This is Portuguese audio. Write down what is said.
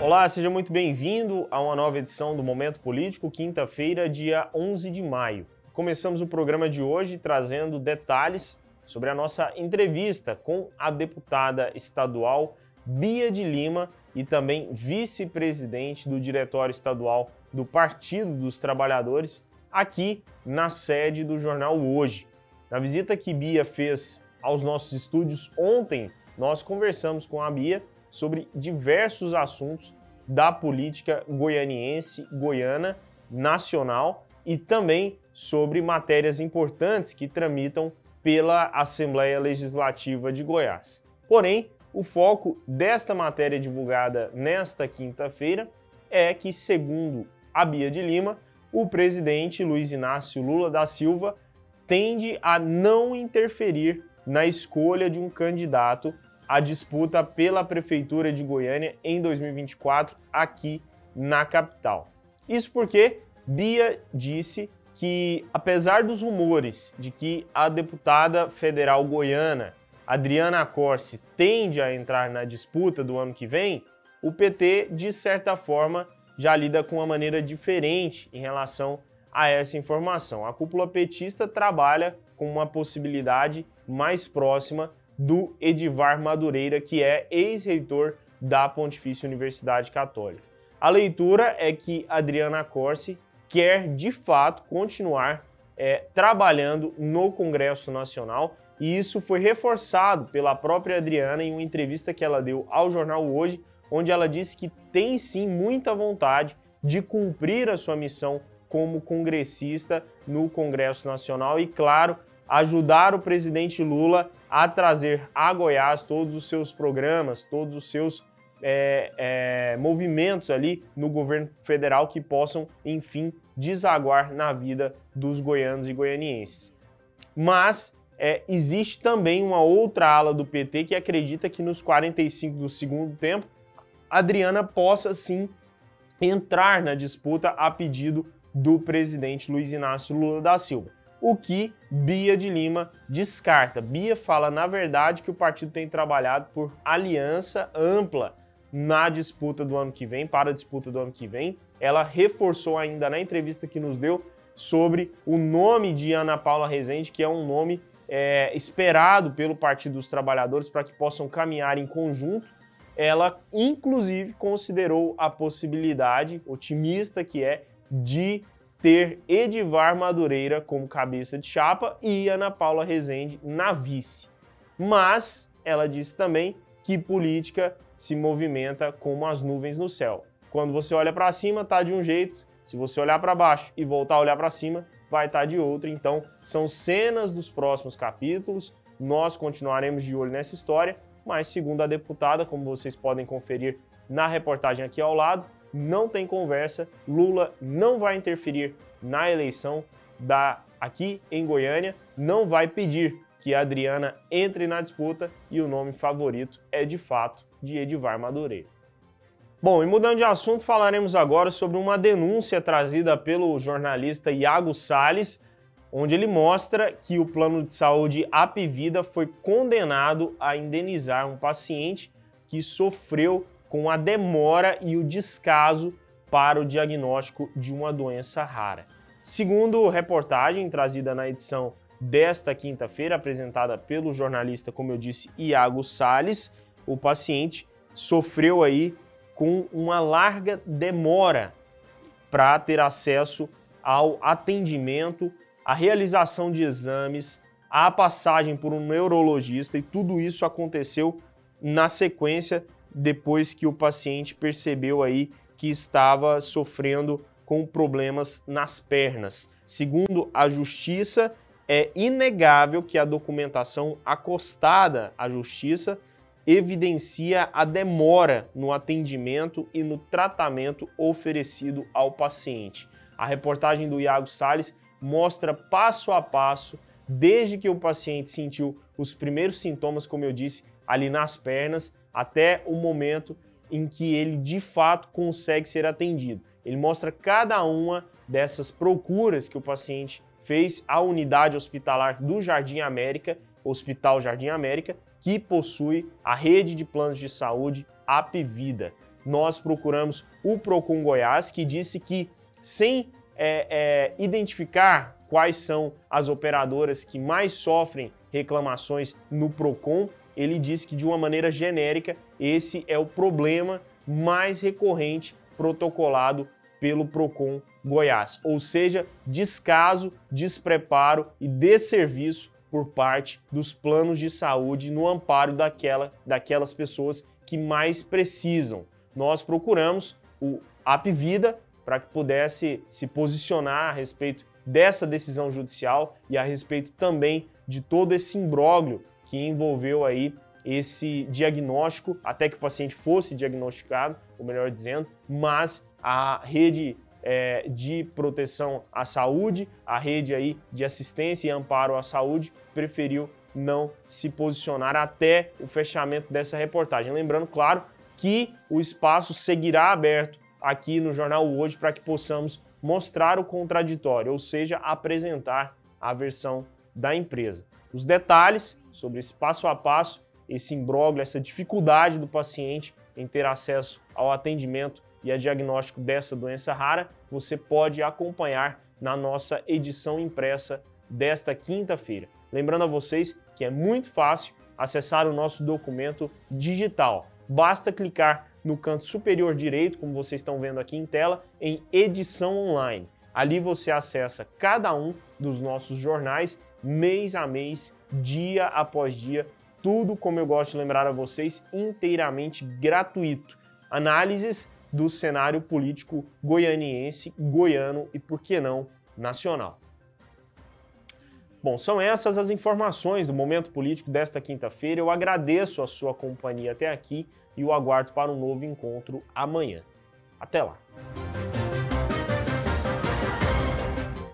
Olá, seja muito bem-vindo a uma nova edição do Momento Político, quinta-feira, dia 11 de maio. Começamos o programa de hoje trazendo detalhes sobre a nossa entrevista com a deputada estadual Bia de Lima e também vice-presidente do Diretório Estadual do Partido dos Trabalhadores, aqui na sede do jornal Hoje. Na visita que Bia fez aos nossos estúdios ontem, nós conversamos com a Bia sobre diversos assuntos da política goianiense, goiana, nacional e também sobre matérias importantes que tramitam pela Assembleia Legislativa de Goiás. Porém, o foco desta matéria divulgada nesta quinta-feira é que, segundo a Bia de Lima, o presidente Luiz Inácio Lula da Silva tende a não interferir na escolha de um candidato à disputa pela Prefeitura de Goiânia em 2024 aqui na capital. Isso porque Bia disse que, apesar dos rumores de que a deputada federal goiana Adriana Corsi tende a entrar na disputa do ano que vem, o PT, de certa forma, já lida com uma maneira diferente em relação a essa informação. A cúpula petista trabalha com uma possibilidade mais próxima do Edivar Madureira, que é ex-reitor da Pontifícia Universidade Católica. A leitura é que Adriana Corsi quer, de fato, continuar trabalhando no Congresso Nacional, e isso foi reforçado pela própria Adriana em uma entrevista que ela deu ao jornal Hoje, onde ela disse que tem sim muita vontade de cumprir a sua missão como congressista no Congresso Nacional e, claro, ajudar o presidente Lula a trazer a Goiás todos os seus programas, todos os seus movimentos ali no governo federal que possam, enfim, desaguar na vida dos goianos e goianienses. Mas existe também uma outra ala do PT que acredita que nos 45 do segundo tempo, Adriana possa sim entrar na disputa a pedido do presidente Luiz Inácio Lula da Silva, o que Bia de Lima descarta. Bia fala, na verdade, que o partido tem trabalhado por aliança ampla na disputa do ano que vem, para a disputa do ano que vem. Ela reforçou ainda na entrevista que nos deu sobre o nome de Ana Paula Rezende, que é um nome esperado pelo Partido dos Trabalhadores para que possam caminhar em conjunto. Ela, inclusive, considerou a possibilidade, otimista que é, de ter Edivar Madureira como cabeça de chapa e Ana Paula Rezende na vice. Mas ela disse também que política se movimenta como as nuvens no céu. Quando você olha para cima, tá de um jeito. Se você olhar para baixo e voltar a olhar para cima, vai estar de outro. Então, são cenas dos próximos capítulos. Nós continuaremos de olho nessa história, mas segundo a deputada, como vocês podem conferir na reportagem aqui ao lado, não tem conversa, Lula não vai interferir na eleição aqui em Goiânia, não vai pedir que a Adriana entre na disputa e o nome favorito é, de fato, de Edivar Madureira. Bom, e mudando de assunto, falaremos agora sobre uma denúncia trazida pelo jornalista Iago Salles, onde ele mostra que o plano de saúde Apvida foi condenado a indenizar um paciente que sofreu com a demora e o descaso para o diagnóstico de uma doença rara. Segundo reportagem trazida na edição desta quinta-feira, apresentada pelo jornalista, como eu disse, Iago Salles, o paciente sofreu aí com uma larga demora para ter acesso ao atendimento, à realização de exames, à passagem por um neurologista, e tudo isso aconteceu na sequência depois que o paciente percebeu aí que estava sofrendo com problemas nas pernas. Segundo a Justiça, é inegável que a documentação acostada à Justiça evidencia a demora no atendimento e no tratamento oferecido ao paciente. A reportagem do Iago Salles mostra passo a passo, desde que o paciente sentiu os primeiros sintomas, como eu disse, ali nas pernas, até o momento em que ele de fato consegue ser atendido. Ele mostra cada uma dessas procuras que o paciente fez à unidade hospitalar do Jardim América, Hospital Jardim América, que possui a rede de planos de saúde Apvida. nós procuramos o Procon Goiás, que disse que sem identificar quais são as operadoras que mais sofrem reclamações no Procon, ele disse que de uma maneira genérica esse é o problema mais recorrente protocolado pelo Procon Goiás, ou seja, descaso, despreparo e desserviço por parte dos planos de saúde no amparo daquelas pessoas que mais precisam. Nós procuramos o Apvida para que pudesse se posicionar a respeito dessa decisão judicial e a respeito também de todo esse imbróglio que envolveu aí esse diagnóstico, até que o paciente fosse diagnosticado, ou melhor dizendo, mas a rede de proteção à saúde, a rede aí de assistência e amparo à saúde, preferiu não se posicionar até o fechamento dessa reportagem. Lembrando, claro, que o espaço seguirá aberto aqui no Jornal Hoje para que possamos mostrar o contraditório, ou seja, apresentar a versão da empresa. Os detalhes sobre esse passo a passo, esse imbróglio, essa dificuldade do paciente em ter acesso ao atendimento e a diagnóstico dessa doença rara, você pode acompanhar na nossa edição impressa desta quinta-feira. Lembrando a vocês que é muito fácil acessar o nosso documento digital. Basta clicar no canto superior direito, como vocês estão vendo aqui em tela, em edição online. Ali você acessa cada um dos nossos jornais, mês a mês, dia após dia, tudo, como eu gosto de lembrar a vocês, inteiramente gratuito. Análises do cenário político goianiense, goiano e, por que não, nacional. Bom, são essas as informações do momento político desta quinta-feira. Eu agradeço a sua companhia até aqui e o aguardo para um novo encontro amanhã. Até lá!